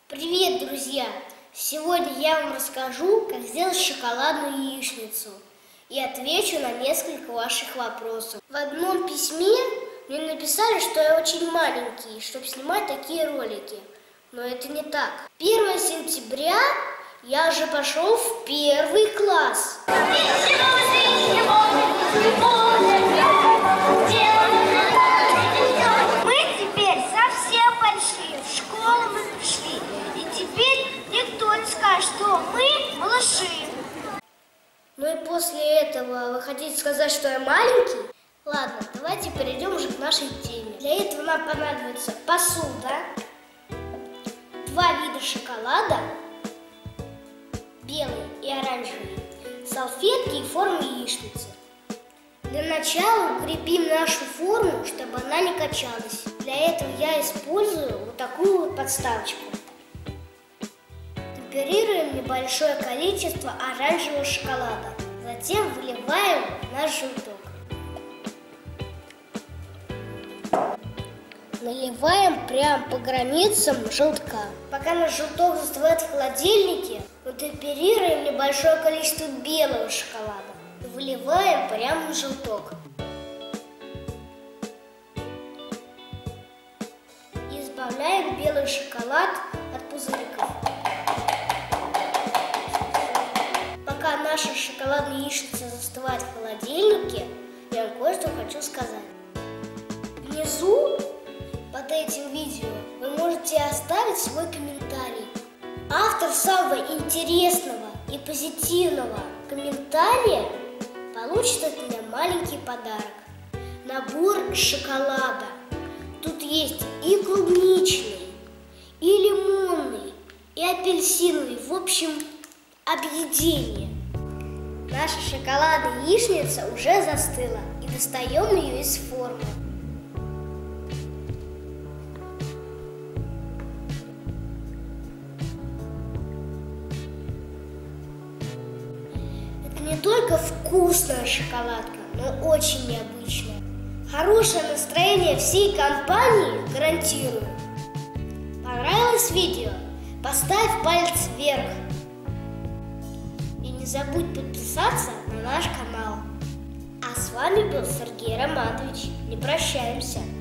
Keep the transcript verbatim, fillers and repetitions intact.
Привет, друзья! Сегодня я вам расскажу, как сделать шоколадную яичницу и отвечу на несколько ваших вопросов. В одном письме мне написали, что я очень маленький, чтобы снимать такие ролики. Но это не так. первого сентября я уже пошел в первый класс. Мы теперь совсем большие, в школу мы пришли. И теперь никто не скажет, что мы малыши. Ну и после этого вы хотите сказать, что я маленький? Ладно, давайте перейдем уже к нашей теме. Для этого нам понадобится посуда, два вида шоколада, белый и оранжевый, салфетки и формы яичницы. Для начала укрепим нашу форму, чтобы она не качалась. Для этого я использую вот такую вот подставочку. Темперируем небольшое количество оранжевого шоколада. Затем выливаем наш желток. Наливаем прямо по границам желтка. Пока наш желток застывает в холодильнике, мы темперируем небольшое количество белого шоколада. И выливаем прямо на желток. И избавляем белый шоколад от пузыриков. Пока наша шоколадная яичница застывает в холодильнике, я вам кое-что хочу сказать. Внизу под этим видео вы можете оставить свой комментарий. Автор самого интересного и позитивного комментария получит от меня маленький подарок. Набор шоколада. Тут есть и клубничный, и лимонный, и апельсиновый. В общем, объедение. Наша шоколадная яичница уже застыла, и достаем ее из формы. Это не только вкусная шоколадка, но очень необычная. Хорошее настроение всей компании гарантирую. Понравилось видео? Поставь палец вверх. И не забудь подписаться на наш канал. А с вами был Сергей Романович. Не прощаемся.